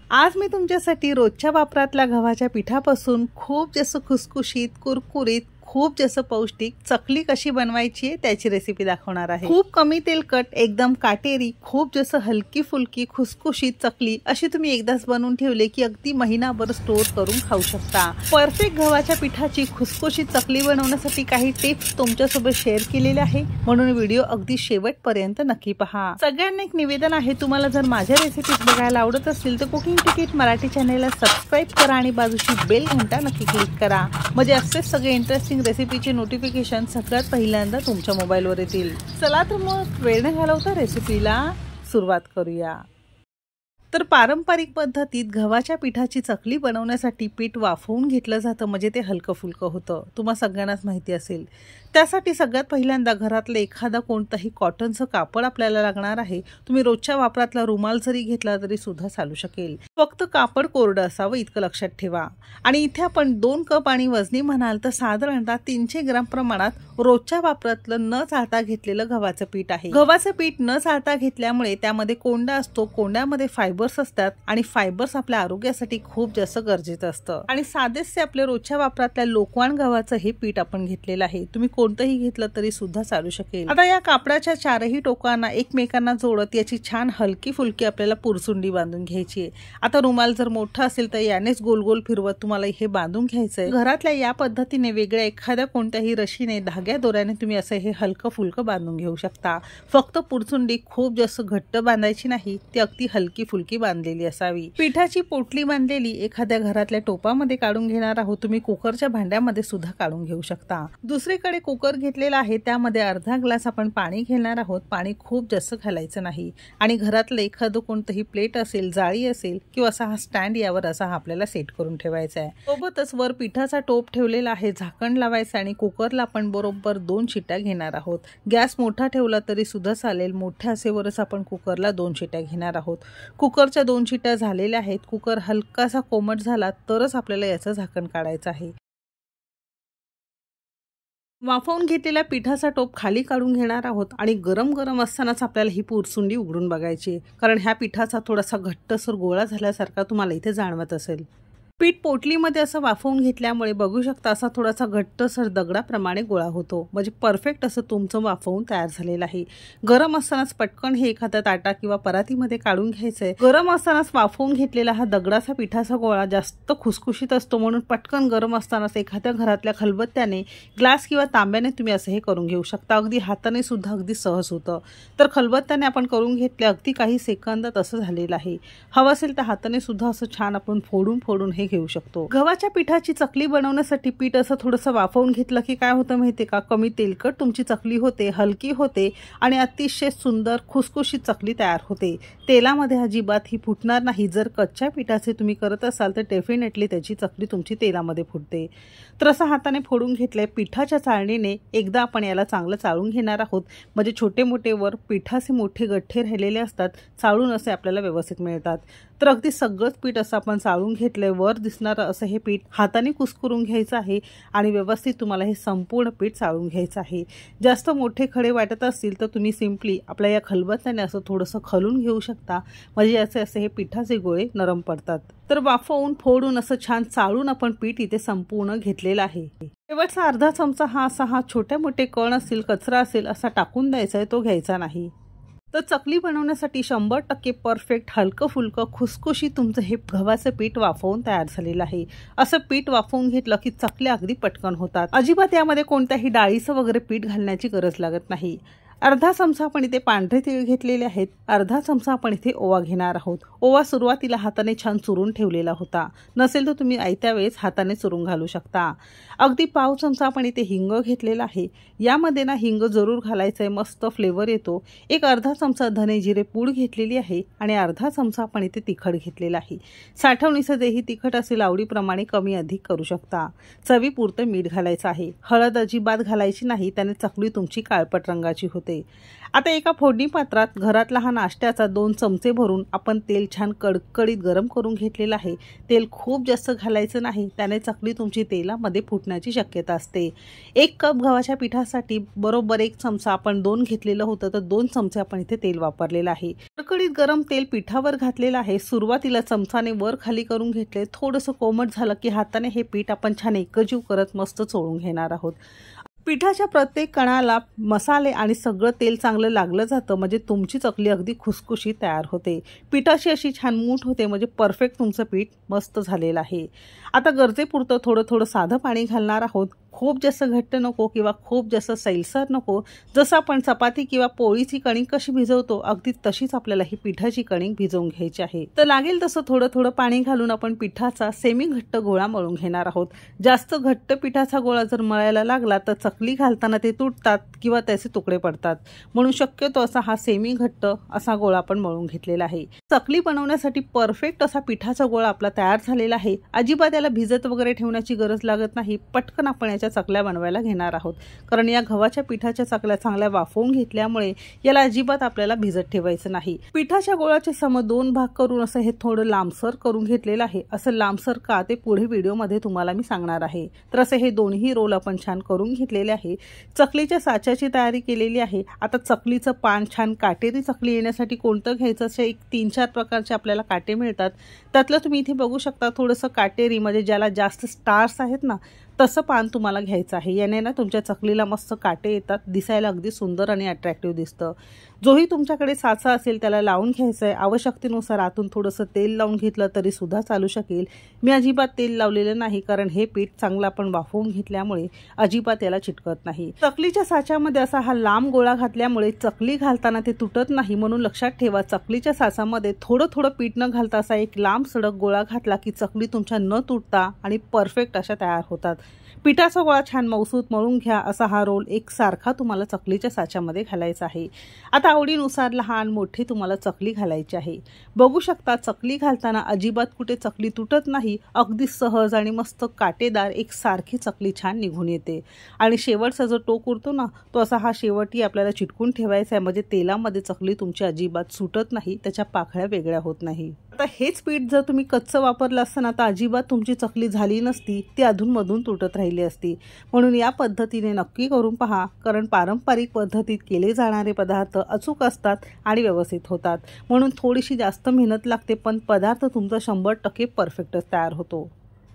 आज मी तुमच्यासाठी रोजच्या वापरातल्या गव्हाच्या पिठापासून खूप जास्त खुसखुशीत, कुरकुरीत, खूप जास्त पौष्टिक चकली कशी बनवायची त्याची रेसिपी दाखवणार आहे। खूप कमी तेलकट, एकदम काटेरी, खूप जास्त हलकी फुलकी खुसखुशीत चकली अशी तुम्ही एकदाच बनवून ठेवले की अगदी महिनाभर स्टोर करून खाऊ शकता। परफेक्ट गव्हाच्या पिठाची खुसखुशीत चकली बनवण्यासाठी काही टिप्स तुमच्यासोबत शेअर केलेले आहे, म्हणून व्हिडिओ अगदी शेवटपर्यंत नक्की पहा। सगळ्यांना एक निवेदन आहे, तुम्हाला जर माझ्या रेसिपीज बघायला आवडत असतील तर कुकिंग तिकीट मराठी चॅनलला सबस्क्राइब करा आणि बाजूची बेल घंटा नक्की क्लिक करा, म्हणजे असेच सगळे इंटरेस्टिंग रेसिपीचे नोटिफिकेशन सगळ्यात पहिल्यांदा तुमच्या मोबाईलवर येतील। चला तर मग वेळ न घालवता रेसिपीला सुरुवात करूया। तर पारंपरिक पद्धतीत गव्हाच्या पिठाची चकली बनवण्यासाठी पीठ वाफवून घेतलं जातं, म्हणजे ते हलकं फुलकं होतं। तुम्हाला सगळ्यांनाच माहिती असेल। त्यासाठी सगळ्यात पहिल्यांदा घरातलं एखादा कोणताही कॉटनचं कापड आपल्याला लागणार आहे। तुम्ही रोजच्या वापरातला रुमाल जरी घेतला तरी सुद्धा चालू शकेल, फक्त कापड कोरडं असावं इतकं लक्षात ठेवा। आणि इथे आपण 2 कप आणि वजनी म्हणाल तर साधारणतः 300 ग्राम प्रमाणात रोजच्या वापरातलं न चाळता घेतलेलं गव्हाचं पीठ आहे। गव्हाचं पीठ न चाळता घेतल्यामुळे त्यामध्ये कोंडा असतो, कोंड्यामध्ये फायबर्स असतात आणि फायबर्स आपल्या आरोग्यासाठी खूप जास्त गरजेचं असतं। आणि साधेसे आपल्या रोजच्या वापरातल्या लोकवान गव्हाचं हे पीठ आपण घेतलेलं आहे। तुम्ही कोणतंही घेतलं तरी सुद्धा चालू शकेल। आता या कापडाच्या चारही टोकांना एकमेकांना जोडत याची छान हलकी फुलकी आपल्याला पुरसुंडी बांधून घ्यायची आहे। आता रुमाल जर मोठा असेल तर यानेच गोल गोल फिरवत तुम्हाला हे बांधून घ्यायचंय। घरातल्या या पद्धतीने वेगळ्या एखाद्या कोणत्याही रशीने, धाग्या दोऱ्याने तुम्ही असं हे हलकं फुलकं बांधून घेऊ शकता। फक्त पुरसुंडी खूप जास्त घट्ट बांधायची नाही, ती अगदी हलकी फुलकी बांधलेली असावी। पिठाची पोटली बांधलेली एखाद्या घरातल्या टोपामध्ये काढून घेणार आहोत, तुम्ही कुकरच्या भांड्यामध्ये सुद्धा काढून घेऊ शकता। दुसरीकडे कुकर घेतलेला आहे, त्यामध्ये अर्धा ग्लास आपण पाणी घेणार आहोत। पाणी खूप जास्त घालायचं नाही आणि घरातलं एखादं कोणतंही प्लेट असेल, जाळी असेल किंवा असा हा स्टँड, यावर असा आपल्याला सेट करून ठेवायचा आहे। सोबतच वर पिठाचा टोप ठेवलेला आहे, झाकण लावायचं आणि कुकरला आपण बरोबर 2 शिट्ट्या घेणार आहोत। गॅस मोठा ठेवला तरी सुद्धा चालेल, मोठ्या आचेवरच आपण कुकरला 2 शिट्ट्या घेणार आहोत। कुकरच्या 2 शिट्ट्या झालेल्या आहेत। कुकर हलकासा कोमट झाला तरच आपल्याला याचं झाकण काढायचं आहे। वाफवून घेतलेल्या पिठाचा टोप खाली काढून घेणार आहोत आणि गरम गरम असतानाच आपल्याला ही पुरसुंडी उघडून बघायची, कारण ह्या पिठाचा थोडासा घट्टसर गोळा झाल्यासारखा तुम्हाला इथे जाणवत असेल। पीठ पोटलीमध्ये असं वाफवून घेतल्यामुळे बघू शकता असा थोडासा घट्टसर दगडाप्रमाणे गोळा होतो, म्हणजे परफेक्ट असं तुमचं वाफवून तयार झालेलं आहे। गरम असतानाच पटकन हे एखाद्या ताटा किंवा परातीमध्ये काढून घ्यायचंय। गरम असतानाच वाफवून घेतलेला हा दगडाचा पिठाचा गोळा जास्त खुसखुशीत असतो, म्हणून पटकन गरम असतानाच एखाद्या घरातल्या खलबत्त्याने, ग्लास किंवा तांब्याने तुम्ही असं हे करून घेऊ शकता। अगदी हाताने सुद्धा अगदी सहज होतं। तर खलबत्त्याने आपण करून घेतले, अगदी काही सेकंदात असं झालेलं आहे। हवं असेल तर हाताने सुद्धा असं छान आपण फोडून हे घेऊ शकतो। गव्हाच्या पिठाची चकली बनवण्यासाठी पीठ असं थोडंसं वाफवून घेतलं की काय होतं माहितीये का, कमी तेलकट तुमची चकली होते, हलकी होते आणि अतिशय सुंदर खुसखुशीत चकली तयार होते। तेलामध्ये अजिबात ही फुटणार नाही। जर कच्च्या पिठाचे तुम्ही करत असाल तर डेफिनेटली त्याची चकली तुमची तेलामध्ये फुटते। तर असं हाताने फोडून घेतलंय। पिठाच्या चाळणीने एकदा आपण याला चांगलं चाळून घेणार आहोत, म्हणजे छोटे मोठे वर पिठाचे मोठे गठ्ठे राहिलेले असतात, चाळून असे आपल्याला व्यवस्थित मिळतात। तर अगदी सगळंच पीठ असं आपण चाळून घेतलंय। वर दिसणारं असं हे पीठ हाताने कुस्करून घ्यायचं आहे आणि व्यवस्थित तुम्हाला हे संपूर्ण पीठ चाळून घ्यायचं आहे। जास्त मोठे खडे वाटत असतील तर तुम्ही सिंपली आपल्या या खलबत्त्याने असं थोडंसं खलून घेऊ शकता, म्हणजे असे हे पिठाचे गोळे नरम पडतात। तर वाफवून फोडून असं छान चाळून आपण पीठ इथे संपूर्ण घेतलेलं आहे। शेवटचा अर्धा चमचा हा छोटे मोठे कण असतील, कचरा असेल असा टाकून द्यायचा आहे, तो घ्यायचा नाही। तर चकली बनवण्यासाठी 100% परफेक्ट हलकं फुलकं खुसखुशीत तुमचं हे गव्हाचं पीठ वाफवून तयार झालेलं आहे। असं पीठ वाफवून घेतलं की चकल्या अगदी पटकन होतात। अजिबात यामध्ये कोणत्याही डाळीचं वगैरे पीठ घालण्याची गरज लागत नाही। अर्धा चमचा आपण इथे पांढरे तीळ घेतलेले आहेत, अर्धा चमचा आपण इथे ओवा घेणार आहोत। ओवा सुरुवातीला हाताने छान चुरून ठेवलेला होता, नसेल तर तुम्ही आयत्या वेळेस हाताने चुरून घालू शकता। अगदी पाव चमचा आपण इथे हिंग घेतलेला आहे, यामध्ये ना हिंग जरूर घालायचं आहे, मस्त फ्लेवर येतो। एक अर्धा चमचा धने जिरे पूड घेतलेली आहे आणि अर्धा चमचा आपण इथे तिखट घेतलेला आहे। साठवणीचं जेही तिखट असेल आवडीप्रमाणे कमी अधिक करू शकता। चवीपुरतं मीठ घालायचं आहे। हळद अजिबात घालायची नाही, त्याने चकली तुमची काळपट रंगाची होते। असते। आता एका फोडणी पात्रात घरातला हा नाश्त्याचा 2 चमचे भरून आपण तेल छान कडकडीत गरम करून घेतलेलं आहे। तेल खूप जास्त घालायचं नाही, त्याने चकली तुमची तेलामध्ये फुटण्याची शक्यता असते। 1 कप गव्हाच्या पिठासाठी बरोबर 1 चमचा आपण 2 घेतलेलं होतं, तर 2 चमचे आपण इथे तेल वापरलेलं आहे। कडकडीत गरम तेल पिठावर घातलेलं आहे। सुरुवातीला चमचाने वर खाली करून घेतले, थोडंसं कोमट झालं की हाताने हे पीठ आपण छान एकजीव करत मस्त चोळून घेणार आहोत। पिठाच्या प्रत्येक कणाला मसाले आणि सगळं तेल चांगलं लागलं जातं, म्हणजे तुमची चकली अगदी खुसखुशीत तयार होते। पिठाची अशी छान मूठ होते, म्हणजे परफेक्ट तुमचं पीठ मस्त झालेलं आहे। आता गरजेपुरतं थोडं थोडं साधं पाणी घालणार आहोत। खूप जास्त घट्ट नको किंवा खूप जास्त सैलसर नको। जसं आपण चपाती किंवा पोळीची कणिक कशी भिजवतो, अगदी तशीच आपल्याला ही पिठाची कणिक भिजवून घ्यायची आहे। तर लागेल तसं थोडं थोडं पाणी घालून आपण पिठाचा सेमी घट्ट गोळा मळून घेणार आहोत। जास्त घट्ट पिठाचा गोळा जर मळायला लागला तर चकली घालताना ते तुटतात किंवा त्याचे तुकडे पडतात, म्हणून शक्यतो असा हा सेमी घट्ट असा गोळा आपण मळून घेतलेला आहे। चकली बनवण्यासाठी परफेक्ट असा पिठाचा गोळा आपला तयार झालेला आहे। अजिबात याला भिजत वगैरे ठेवण्याची गरज लागत नाही। पटकन आपण याच्या चकल्या बनवायला घेणार आहोत, कारण या गव्हाच्या पिठाच्या चकल्या चांगल्या वाफवून घेतल्यामुळे याला अजिबात आपल्याला भिजत ठेवायचं नाही। पिठाच्या गोळाचे सम 2 भाग करून असं हे थोडं लांबसर करून घेतलेलं आहे। असं लांबसर का ते पुढे व्हिडिओमध्ये तुम्हाला मी सांगणार आहे। तर असे हे दोन्ही रोल आपण छान करून घेतलेले आहे। चकलीच्या साच्याची तयारी केलेली आहे। आता चकलीचं पान छान काटेरी चकली येण्यासाठी कोणतं घ्यायचं, असे 3-4 प्रकारचे आपल्याला काटे मिळतात। त्यातलं तुम्ही इथे बघू शकता थोडंसं काटेरी, म्हणजे ज्याला जास्त स्टार्स आहेत ना, तसं पान तुम्हाला घ्यायचं आहे। याने ना तुमच्या चकलीला मस्त काटे येतात, दिसायला अगदी सुंदर आणि अट्रॅक्टिव्ह दिसतं। जोही तुमच्याकडे साचा असेल त्याला लावून घ्यायचं आहे। आवश्यकतेनुसार आतून थोडंसं तेल लावून घेतलं तरी सुद्धा चालू शकेल। मी अजिबात तेल लावलेलं नाही, कारण हे पीठ चांगलं आपण वाफवून घेतल्यामुळे अजिबात याला चिटकत नाही। चकलीच्या साच्यामध्ये असा हा लांब गोळा घातल्यामुळे चकली घालताना ते तुटत नाही, म्हणून लक्षात ठेवा चकलीच्या साचामध्ये थोडं थोडं पीठ न घालता असा एक लांब सडक गोळा घातला की चकली तुमच्या न तुटता आणि परफेक्ट अशा तयार होतात। पिठाचा गोळा छान मऊसूत मळून घ्या। असा हा रोल एकसारखा तुम्हाला चकलीच्या साच्यामध्ये घालायचा आहे। आता आवडीनुसार लहान मोठी तुम्हाला चकली घालायची आहे। बघू शकता चकली घालताना अजिबात कुठे चकली तुटत नाही, अगदी सहज आणि मस्त काटेदार एकसारखी चकली छान निघून येते। आणि शेवटचा जो टोक उरतो ना, तो असा हा शेवटी आपल्याला चिटकून ठेवायचा आहे, म्हणजे तेलामध्ये चकली तुमची अजिबात सुटत नाही, त्याच्या पाकळ्या वेगळ्या होत नाही। आता हेच पीठ जर तुम्ही कच्चं वापरलं असतं ना, तर अजिबात तुमची चकली झाली नसती, ती अधूनमधून तुटत राहिली असती। म्हणून या पद्धतीने नक्की करून पहा, कारण पारंपरिक पद्धतीत केले जाणारे पदार्थ अचूक असतात आणि व्यवस्थित होतात। म्हणून थोडीशी जास्त मेहनत लागते, पण पदार्थ तुमचा 100% परफेक्टच तयार होतो।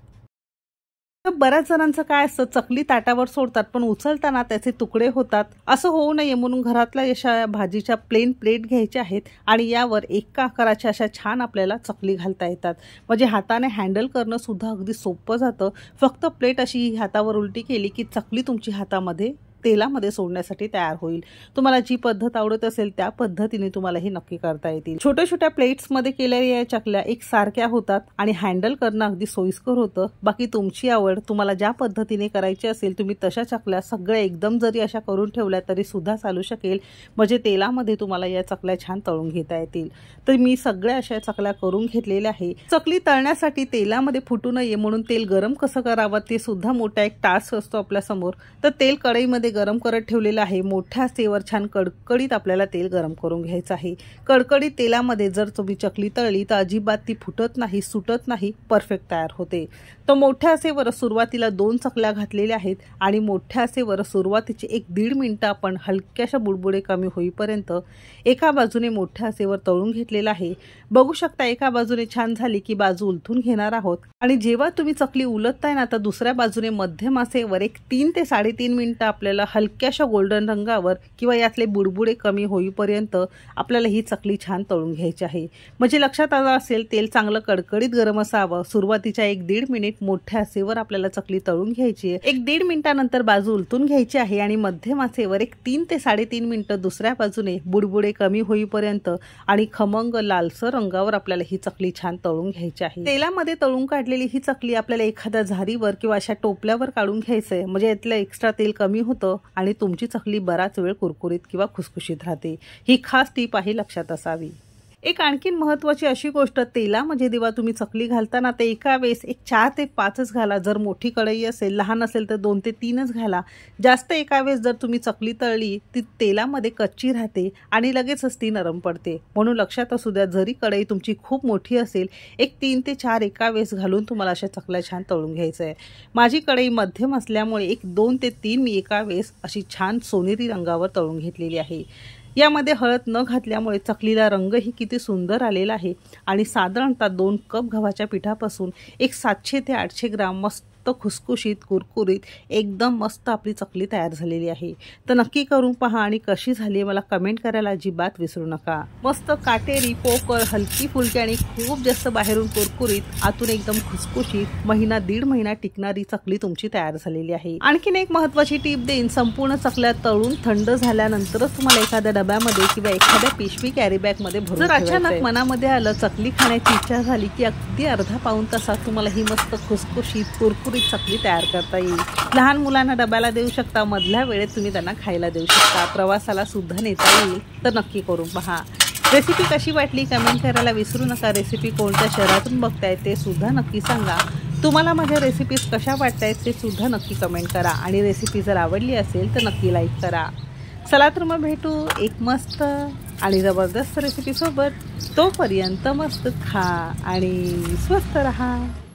तर बऱ्याच जणांचं काय असतं, चकली ताटावर सोडतात पण उचलताना त्याचे तुकडे होतात। असं होऊ नये म्हणून घरातल्या अशा भाजीच्या प्लेन प्लेट घ्यायच्या आहेत आणि यावर एका आकाराच्या अशा छान आपल्याला चकली घालता येतात, म्हणजे हाताने हँडल करणं सुद्धा अगदी सोपं जातं। फक्त प्लेट अशी हातावर उलटी केली की चकली तुमची हातामध्ये तेलामध्ये सोडण्यासाठी तयार होईल। तुम्हाला जी पद्धत आवडत असेल त्या पद्धतीने तुम्हाला हे नक्की करता येतील। छोट्या छोट्या प्लेट्समध्ये केलेल्या या चकल्या एकसारख्या होतात आणि हँडल करणं अगदी सोयीस्कर होतं। बाकी तुमची आवड, तुम्हाला ज्या पद्धतीने करायची असेल तुम्ही तशा चकल्या सगळ्या एकदम जरी अशा करून ठेवल्या तरी सुद्धा चालू शकेल, म्हणजे तेलामध्ये तुम्हाला या चकल्या छान तळून घेता येतील। तर मी सगळ्या अशा चकल्या करून घेतलेल्या आहे। चकली तळण्यासाठी तेलामध्ये फुटू नये म्हणून तेल गरम कसं करावं ते सुद्धा मोठा एक टास्क असतो आपल्या समोर। तर तेल कढईमध्ये गरम करत ठेवलेलं आहे। मोठ्या आचेवर छान कडकडीत आपल्याला तेल गरम करून घ्यायचं आहे। कडकडीत तेलामध्ये जर तुम्ही चकली तळली तर अजिबात ती फुटत नाही, सुटत नाही, परफेक्ट तयार होते। तर मोठ्या आचेवर सुरुवातीला 2 चकल्या घातलेल्या आहेत आणि मोठ्या आचेवर सुरुवातीचे 1-1.5 मिनिटं आपण हलक्याशा बुडबुडे कमी होईपर्यंत एका बाजूने मोठ्या आचेवर तळून घेतलेलं आहे। बघू शकता एका बाजूने छान झाली की बाजू उलटून घेणार आहोत आणि जेव्हा तुम्ही चकली उलटताय ना, तर दुसऱ्या बाजूने मध्यम आचेवर 3 ते 3.5 मिनिटं आपल्याला हलक्याशा गोल्डन रंगावर किंवा यातले बुडबुडे कमी होईपर्यंत आपल्याला ही चकली छान तळून घ्यायची आहे। म्हणजे लक्षात आलं असेल तेल चांगलं कडकडीत गरम असावं। सुरुवातीच्या 1-1.5 मिनिट मोठ्या आचेवर आपल्याला चकली तळून घ्यायची आहे। 1-1.5 मिनिटानंतर बाजू उलटून घ्यायची आहे आणि मध्यम आचेवर 3 ते 3.5 मिनिटं दुसऱ्या बाजूने बुडबुडे कमी होईपर्यंत आणि खमंग लालसर रंगावर आपल्याला ही चकली छान तळून घ्यायची आहे। तेलामध्ये तळून काढलेली ही चकली आपल्याला एखाद्या झारीवर किंवा अशा टोपल्यावर काढून घ्यायचंय, म्हणजे यातलं एक्स्ट्रा तेल कमी होतं आणि तुमची चकली बराच वेळ कुरकुरीत किंवा खुसखुशीत राहते। ही खास टीप आहे, लक्षात असावी। एक आणखीन महत्त्वाची अशी गोष्ट, तेलामध्ये जेव्हा तुम्ही चकली घालताना ते एका वेळेस एक 4 ते 5च घाला. जर मोठी कढई असेल, लहान असेल तर 2 ते 3च घाला. जास्त एका वेळेस जर तुम्ही चकली तळली ती तेलामध्ये कच्ची राहते आणि लगेचच ती नरम पडते. म्हणून लक्षात असू द्या, जरी कढई तुमची खूप मोठी असेल, एक 3 ते 4 एका वेळेस घालून तुम्हाला अशा चकल्या छान तळून घ्यायचं आहे. माझी कढई मध्यम असल्यामुळे एक 2 ते 3 मी एका वेळेस अशी छान सोनेरी रंगावर तळून घेतलेली आहे. यामध्ये हळद न घातल्यामुळे चकलीला रंगही किती सुंदर आलेला आहे आणि साधारणतः 2 कप गव्हाच्या पिठापासून एक 700 ते 800 ग्राम मस्त खुसखुशीत कुरकुरीत एकदम मस्त आपली चकली तयार झालेली आहे. तर नक्की करून पहा आणि कशी झाली मला कमेंट करायला अजिबात विसरू नका. मस्त काटेरी, पोकळ, हलकी फुलकी आणि खूप जास्त बाहेरून कुरकुरीत, आतून एकदम खुसखुशीत, महिना 1.5 महिना टिकणारी चकली तुमची तयार झालेली आहे. आणखीन एक महत्त्वाची टीप देईन, संपूर्ण चकल्या तळून थंड झाल्यानंतरच तुम्हाला एखाद्या डब्यामध्ये किंवा एखाद्या पिशवी कॅरी बॅग मध्ये भरून. जर अचानक मनामध्ये आलं चकली खाण्याची इच्छा झाली की अगदी अर्धा पाऊण तासात तुम्हाला ही मस्त खुसखुशीत कुरकुरीत चकली तयार करता येईल. लहान मुलांना डब्याला देऊ शकता, मधल्या वेळेत तुम्ही त्यांना खायला देऊ शकता, प्रवासाला सुद्धा नेता येईल. तर नक्की करून पहा. रेसिपी कशी वाटली कमेंट करायला विसरू नका. रेसिपी कोणत्या शहरातून बघताय ते सुद्धा नक्की सांगा. तुम्हाला माझ्या रेसिपीज कशा वाटतायत ते सुद्धा नक्की कमेंट करा आणि रेसिपी जर आवडली असेल तर नक्की लाईक करा. चला तर मग भेटू एक मस्त आणि जबरदस्त रेसिपी सोबत. तोपर्यंत मस्त खा आणि स्वस्त रहा.